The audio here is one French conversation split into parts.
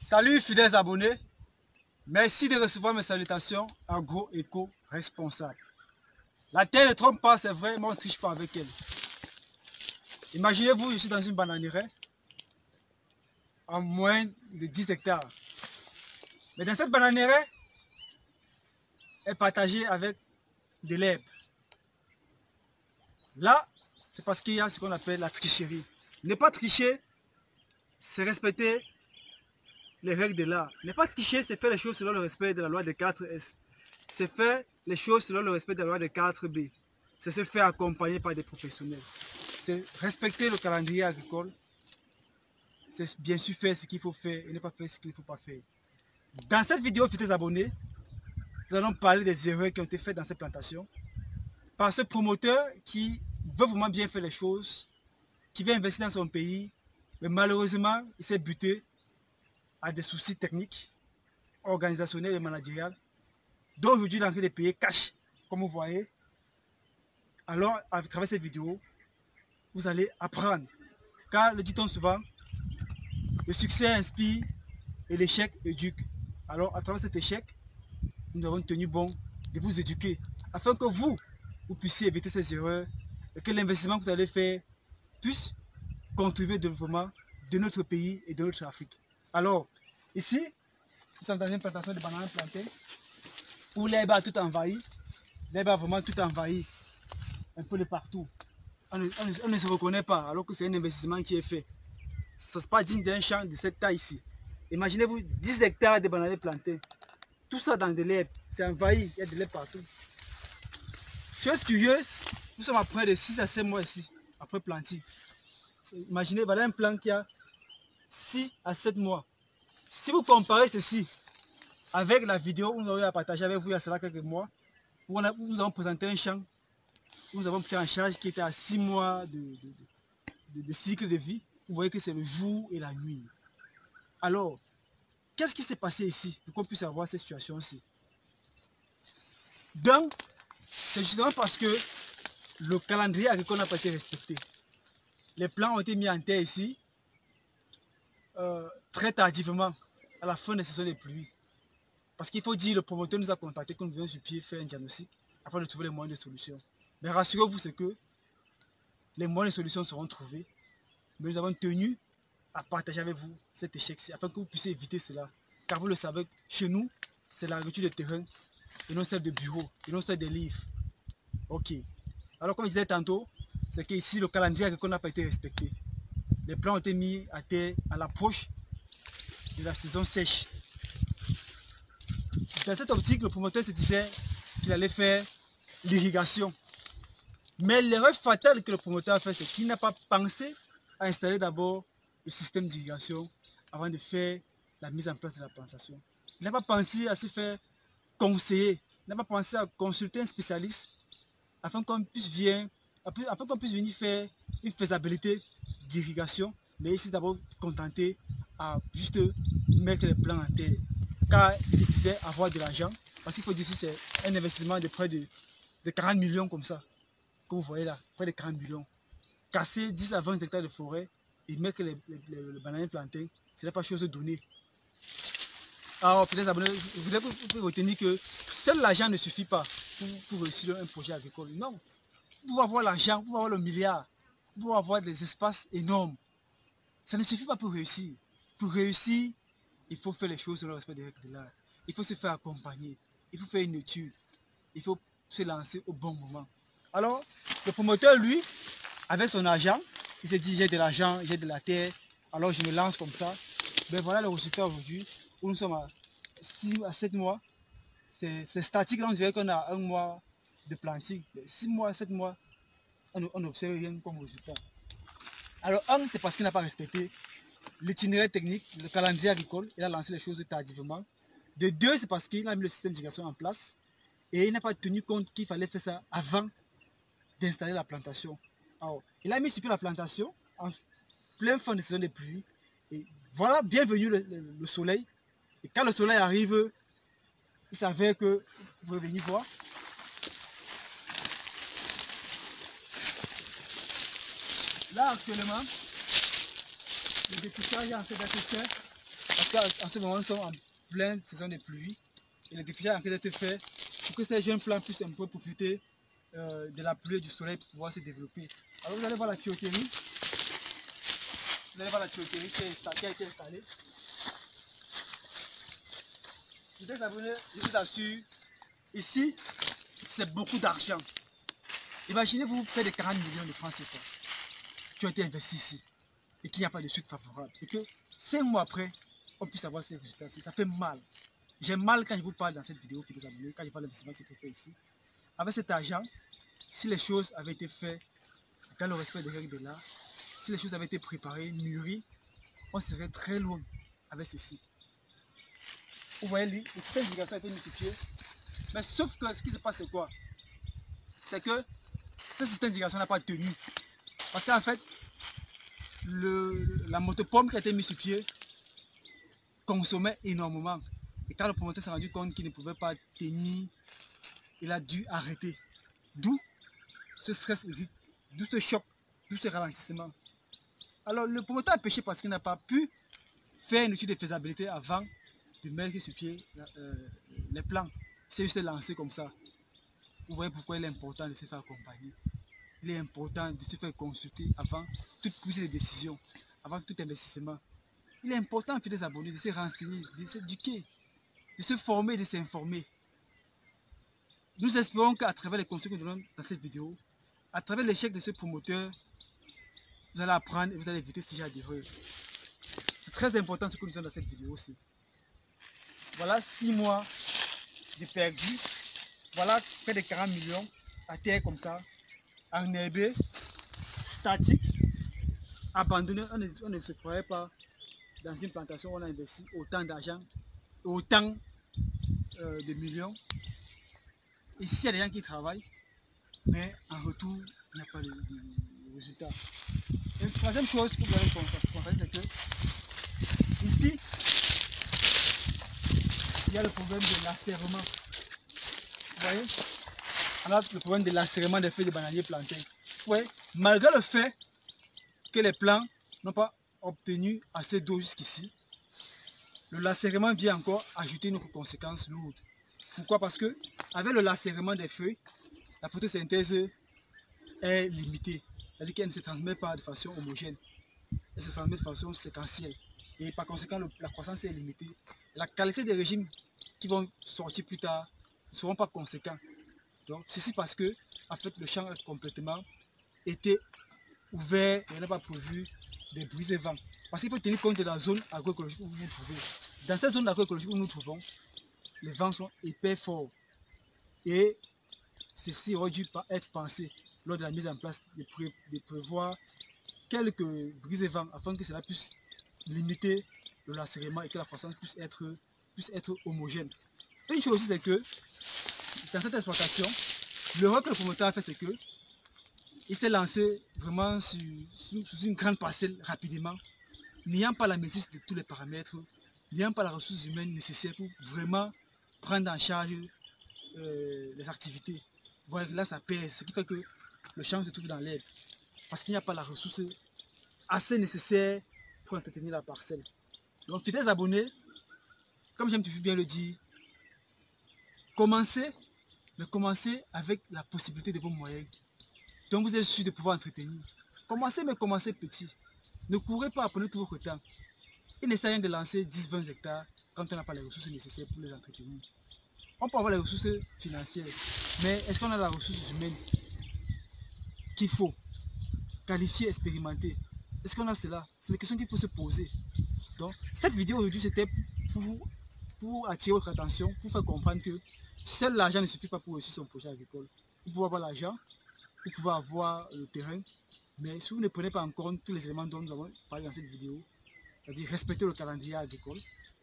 Salut fidèles abonnés, merci de recevoir mes salutations agro-éco-responsable. La terre ne trompe pas, c'est vrai, mais on ne triche pas avec elle. Imaginez-vous, je suis dans une bananeraie en moins de 10 hectares. Mais dans cette bananeraie est partagée avec de l'herbe. Là, c'est parce qu'il y a ce qu'on appelle la tricherie. Ne pas tricher, c'est respecter les règles de l'art. Ne pas tricher, c'est faire les choses selon le respect de la loi de 4S. C'est faire les choses selon le respect de la loi de 4B. C'est se faire accompagner par des professionnels. C'est respecter le calendrier agricole. C'est bien sûr faire ce qu'il faut faire et ne pas faire ce qu'il ne faut pas faire. Dans cette vidéo, fidèles abonnés, nous allons parler des erreurs qui ont été faites dans cette plantation par ce promoteur qui veut vraiment bien faire les choses, qui veut investir dans son pays, mais malheureusement, il s'est buté à des soucis techniques, organisationnels et managériels, dont aujourd'hui il est en train de payer cash, comme vous voyez. Alors, à travers cette vidéo, vous allez apprendre. Car, le dit-on souvent, le succès inspire et l'échec éduque. Alors, à travers cet échec, nous avons tenu bon de vous éduquer, afin que vous puissiez éviter ces erreurs et que l'investissement que vous allez faire puisse contribuer au développement de notre pays et de notre Afrique. Alors, ici, nous sommes dans une plantation de bananes plantées où l'herbe a tout envahi. L'herbe a vraiment tout envahi, un peu de partout. On ne se reconnaît pas, alors que c'est un investissement qui est fait. Ce n'est pas digne d'un champ de cette taille ici. Imaginez-vous 10 hectares de bananes plantées. Tout ça dans de l'herbe, c'est envahi, il y a de l'herbe partout. Chose curieuse, nous sommes après de 6 à 7 mois ici, après planting. Imaginez, voilà un plan qui a 6 à 7 mois. Si vous comparez ceci avec la vidéo que nous avons partagée avec vous il y a cela quelques mois, où nous avons présenté un champ, où nous avons pris en charge qui était à 6 mois de cycle de vie, vous voyez que c'est le jour et la nuit. Alors, qu'est-ce qui s'est passé ici pour qu'on puisse avoir cette situation-ci? Donc, c'est justement parce que le calendrier agricole n'a pas été respecté. Les plans ont été mis en terre ici très tardivement, à la fin de la saison des pluies. Parce qu'il faut dire, le promoteur nous a contacté quand nous venons sur pied faire un diagnostic afin de trouver les moyens de solution. Mais rassurez-vous, c'est que les moyens de solution seront trouvés. Mais nous avons tenu à partager avec vous cet échec-ci afin que vous puissiez éviter cela. Car vous le savez, chez nous, c'est l'agriculture de terrain et non celle de bureau, et non celle des livres. Ok. Alors, comme je disais tantôt, c'est qu'ici, le calendrier agricole n'a pas été respecté. Les plans ont été mis à terre à l'approche de la saison sèche. Dans cette optique, le promoteur se disait qu'il allait faire l'irrigation. Mais l'erreur fatale que le promoteur a fait, c'est qu'il n'a pas pensé à installer d'abord le système d'irrigation avant de faire la mise en place de la plantation. Il n'a pas pensé à se faire conseiller, il n'a pas pensé à consulter un spécialiste afin qu'on puisse venir faire une faisabilité d'irrigation, mais ici d'abord contenté à juste mettre les plans en terre. Car il se disait avoir de l'argent, parce qu'il faut dire que c'est un investissement de près de 40 millions comme ça, que vous voyez là, près de 40 millions. Casser 10 à 20 hectares de forêt et mettre les bananes plantées, ce n'est pas chose donnée. Alors peut-être abonnés, je voudrais que vous retenir que seul l'argent ne suffit pas pour réussir un projet agricole. Non, pour avoir l'argent, pour avoir le milliard, pour avoir des espaces énormes, ça ne suffit pas pour réussir. Pour réussir, il faut faire les choses selon le respect des règles de l'art. Il faut se faire accompagner. Il faut faire une étude. Il faut se lancer au bon moment. Alors, le promoteur, lui, avec son argent, il s'est dit, j'ai de l'argent, j'ai de la terre, alors je me lance comme ça. Ben voilà le résultat aujourd'hui, où nous sommes à 6 à 7 mois. C'est statique, là on dirait qu'on a un mois de planting. 6 mois, 7 mois, on n'observe rien comme résultat. Alors, un, c'est parce qu'il n'a pas respecté l'itinéraire technique, le calendrier agricole, il a lancé les choses tardivement. De deux, c'est parce qu'il a mis le système d'irrigation en place et il n'a pas tenu compte qu'il fallait faire ça avant d'installer la plantation. Alors, il a mis sur pied la plantation en pleine fin de saison des pluies. Et voilà, bienvenue le soleil. Et quand le soleil arrive, il s'avère que, vous pouvez venir voir, là actuellement, le députage est en fait d'être fait. Parce Parce qu'en ce moment, nous sommes en pleine saison de pluie. Et le défrichage est en train d'être fait pour que ces jeunes plants puissent un peu profiter de la pluie et du soleil pour pouvoir se développer. Alors vous allez voir la tuyauterie. Vous allez voir la tuyauterie qui a été installée. Vous êtes abonné, je vous assure, ici, c'est beaucoup d'argent. Imaginez vous près de 40 millions de francs CFA qui ont été investis ici et qu'il n'y a pas de suite favorable. Et que 5 mois après, on puisse avoir ces résultats. Ça fait mal. J'ai mal quand je vous parle dans cette vidéo, quand je parle d'investissement qui est fait ici. Avec cet argent, si les choses avaient été faites dans le respect des règles de l'art, si les choses avaient été préparées, mûries, on serait très loin avec ceci. Vous voyez, le système d'irrigation a été multiplié. Mais sauf que ce qui se passe, c'est quoi? C'est que ce système d'irrigation n'a pas tenu. Parce qu'en fait, la motopompe qui a été mise sur pied consommait énormément. Et quand le promoteur s'est rendu compte qu'il ne pouvait pas tenir, il a dû arrêter. D'où ce stress, d'où ce choc, d'où ce ralentissement. Alors le promoteur a péché parce qu'il n'a pas pu faire une étude de faisabilité avant de mettre sur pied les plans. C'est juste lancé comme ça. Vous voyez pourquoi il est important de se faire accompagner. Il est important de se faire consulter avant toute prise de décision, avant tout investissement. Il est important de des abonnés, de se renseigner, de s'éduquer, de se former, de s'informer. Nous espérons qu'à travers les conseils que nous donnons dans cette vidéo, à travers l'échec de ce promoteur, vous allez apprendre et vous allez éviter ce genre d'erreur. C'est très important ce que nous disons dans cette vidéo aussi. Voilà 6 mois de perdu. Voilà près de 40 millions à terre comme ça, enherbé, statique, abandonné. On ne se croyait pas dans une plantation où on a investi autant d'argent, autant de millions. Ici, il y a des gens qui travaillent, mais en retour, il n'y a pas de résultat. Et la troisième chose que vous allez constater, c'est que ici, il y a le problème de lacérement. Vous voyez? On a le problème de lacérement des feuilles de bananier plantés. Vous voyez? Malgré le fait que les plants n'ont pas obtenu assez d'eau jusqu'ici, le lacérement vient encore ajouter une autre conséquence lourde. Pourquoi? Parce que avec le lacérement des feuilles, la photosynthèse est limitée. C'est-à-dire qu'elle ne se transmet pas de façon homogène. Elle se transmet de façon séquentielle. Et par conséquent, la croissance est limitée. La qualité des régimes qui vont sortir plus tard ne seront pas conséquents. Donc, ceci parce que, en fait, le champ a complètement été ouvert et il n'a pas prévu de brise et vent. Parce qu'il faut tenir compte de la zone agroécologique où vous vous trouvez. Dans cette zone agroécologique où nous nous trouvons, les vents sont épais forts. Et ceci aurait dû être pensé lors de la mise en place de prévoir quelques brises et vents afin que cela puisse limiter le lacérément et que la croissance puisse être homogène. Et une chose aussi, c'est que dans cette exploitation, l'erreur que le promoteur a fait, c'est que il s'est lancé vraiment sous une grande parcelle rapidement, n'ayant pas la maîtrise de tous les paramètres, n'ayant pas la ressource humaine nécessaire pour vraiment prendre en charge les activités. Voilà, là, ça pèse, ce qui fait que le champ se trouve dans l'herbe, parce qu'il n'y a pas la ressource assez nécessaire pour entretenir la parcelle. Donc, fidèles abonnés, comme j'aime toujours bien le dire, commencez, mais commencez avec la possibilité de vos moyens. Donc, vous êtes sûr de pouvoir entretenir. Commencez, mais commencez petit. Ne courez pas, prenez tout votre temps. Il ne sert à rien de lancer 10-20 hectares quand on n'a pas les ressources nécessaires pour les entretenir. On peut avoir les ressources financières, mais est-ce qu'on a la ressource humaine qu'il faut, qualifier, expérimenter? Est-ce qu'on a cela? C'est une question qu'il faut se poser. Donc, cette vidéo aujourd'hui, c'était pour attirer votre attention, pour faire comprendre que seul l'argent ne suffit pas pour réussir son projet agricole. Vous pouvez avoir l'argent, vous pouvez avoir le terrain, mais si vous ne prenez pas en compte tous les éléments dont nous avons parlé dans cette vidéo, c'est-à-dire respecter le calendrier agricole,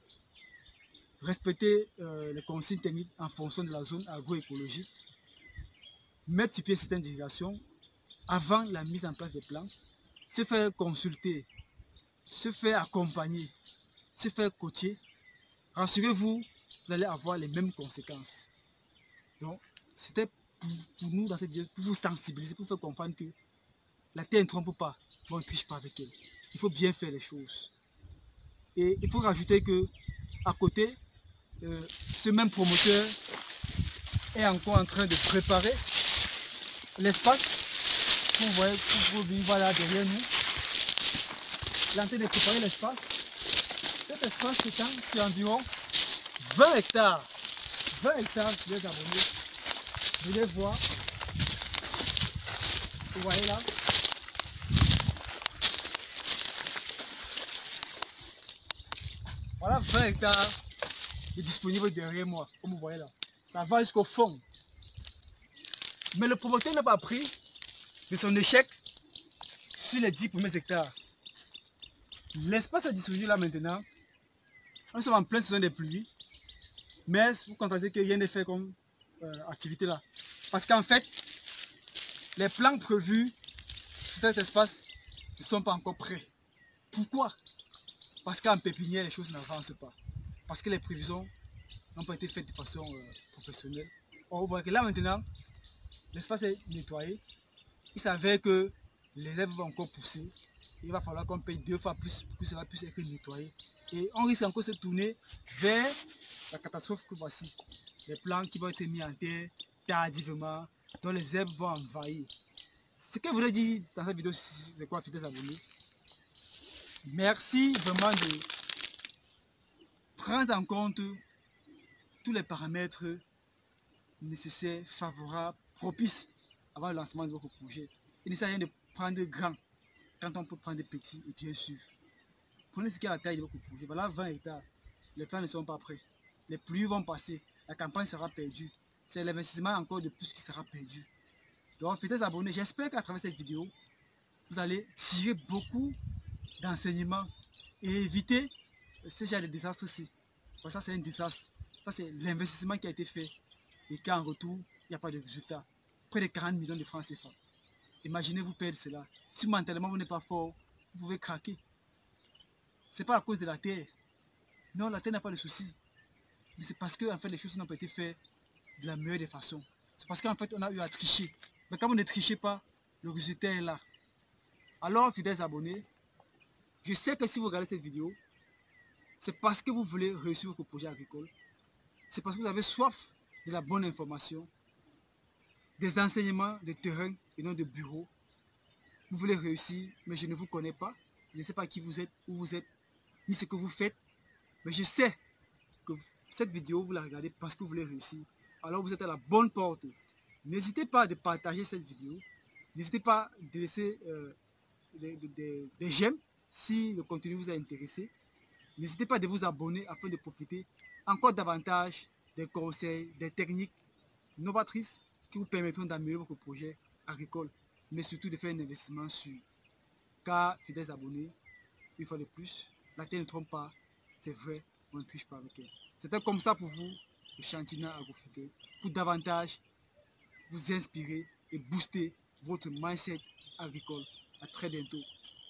respecter les consignes techniques en fonction de la zone agroécologique, mettre sur pied un système d'irrigation avant la mise en place des plans, se faire consulter, se faire accompagner, se faire coacher, rassurez-vous, vous allez avoir les mêmes conséquences. Donc, c'était pour nous dans cette vidéo, pour vous sensibiliser, pour faire comprendre que la terre ne trompe pas, mais on ne triche pas avec elle. Il faut bien faire les choses. Et il faut rajouter que à côté, ce même promoteur est encore en train de préparer l'espace. Vous voyez, vous pouvez voir là derrière nous. Il est en train de préparer l'espace. Cet espace s'étend sur environ 20 hectares. 20 hectares, les abonnés. Vous voulez voir. Vous voyez là. Voilà 20 hectares de disponibles derrière moi, comme vous voyez là. Ça va jusqu'au fond. Mais le promoteur n'a pas pris de son échec sur les 10 premiers hectares. L'espace est disponible là maintenant. Nous sommes en pleine saison des pluies. Mais vous constatez que rien n'est fait comme activité là. Parce qu'en fait, les plans prévus sur cet espace ne sont pas encore prêts. Pourquoi? Parce qu'en pépinière, les choses n'avancent pas. Parce que les prévisions n'ont pas été faites de façon professionnelle. On voit que là maintenant, l'espace est nettoyé. Il s'avère que les herbes vont encore pousser. Il va falloir qu'on paye 2 fois plus pour que cela puisse être nettoyé. Et on risque encore de se tourner vers la catastrophe que voici. Les plants qui vont être mis en terre tardivement, dont les herbes vont envahir. Ce que je voulais dire dans cette vidéo, c'est quoi, fidèles abonnés? Merci vraiment de prendre en compte tous les paramètres nécessaires, favorables, propices avant le lancement de votre projet. Il ne s'agit rien de prendre grand quand on peut prendre petit et bien sûr. Prenez ce qui est à la taille de votre projet. Voilà 20 hectares. Les plans ne sont pas prêts. Les pluies vont passer. La campagne sera perdue. C'est l'investissement encore de plus qui sera perdu. Donc, fidèles abonnés, j'espère qu'à travers cette vidéo, vous allez tirer beaucoup d'enseignements et éviter ce genre de désastre-ci. Ça, c'est un désastre. Ça, c'est l'investissement qui a été fait et qu'en retour, il n'y a pas de résultat. Près de 40 millions de francs CFA. Imaginez-vous perdre cela. Si mentalement vous n'êtes pas fort, vous pouvez craquer. Ce n'est pas à cause de la terre. Non, la terre n'a pas de souci. Mais c'est parce que en fait, les choses n'ont pas été faites de la meilleure des façons. C'est parce qu'en fait, on a eu à tricher. Mais quand vous ne trichez pas, le résultat est là. Alors, fidèles abonnés, je sais que si vous regardez cette vidéo, c'est parce que vous voulez réussir votre projet agricole. C'est parce que vous avez soif de la bonne information, des enseignements de terrain et non de bureau. Vous voulez réussir, mais je ne vous connais pas. Je ne sais pas qui vous êtes, où vous êtes, ni ce que vous faites. Mais je sais que cette vidéo, vous la regardez parce que vous voulez réussir. Alors vous êtes à la bonne porte. N'hésitez pas de partager cette vidéo. N'hésitez pas de laisser des j'aime si le contenu vous a intéressé. N'hésitez pas de vous abonner afin de profiter encore davantage des conseils, des techniques novatrices qui vous permettront d'améliorer votre projet agricole, mais surtout de faire un investissement sûr. Car, fidèles abonnés, une fois de plus, la terre ne trompe pas, c'est vrai, on ne triche pas avec elle. C'était comme ça pour vous, le Chantina Agrofutur, pour davantage vous inspirer et booster votre mindset agricole. À très bientôt.